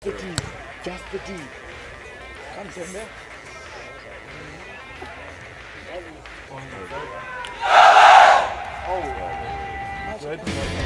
the D. Just the D. Come, Simba. Oh. Good.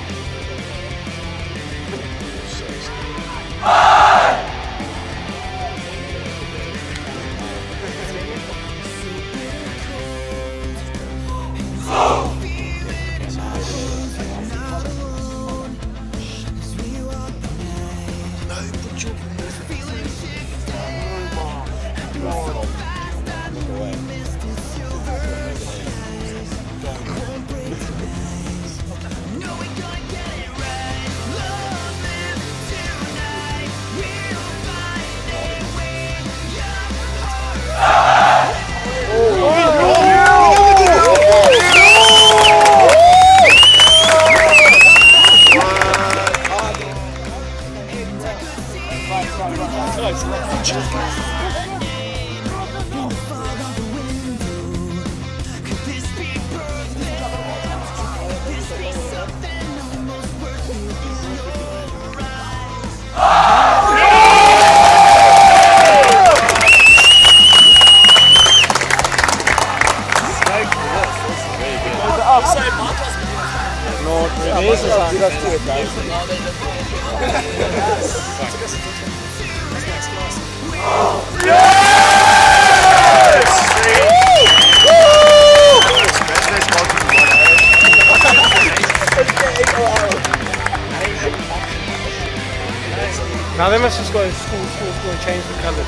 Now they must just go to school and change the colour.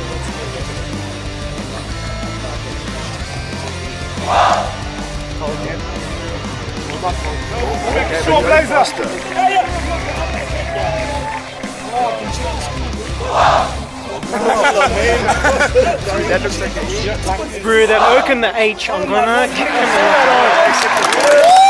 Short blazer! That looks like a E. Brew that oak and the H, I'm gonna kick him in the